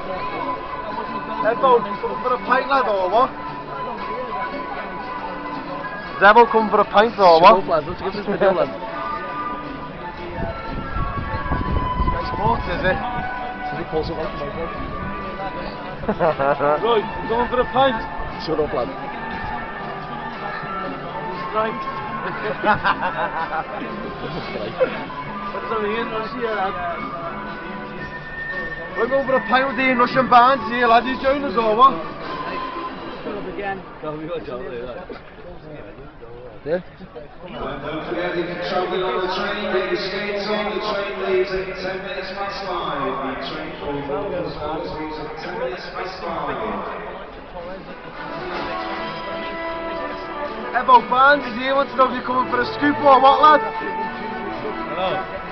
Evo, you coming for a pint, lad, or what? Is Evo coming for a pint, or what? Shut up, lad. Let's get this video, lad. Sports, is it? Should we pull something off the microphone? Right, you going for a pint? Shut up, lad. Strike. Strike. What's on the English here, lad? We're going for a pint with the Russian band here, lad. You join us or what? Shut up again. Yeah? And don't forget you can travel on the train, get your skates on, the train leaves at 10 minutes past 5. The train for Liverpool Sports leaves at 10 minutes past 5. Evo, Barnes is here. Wants to know if you're coming for a scoop or what, lad? Hello.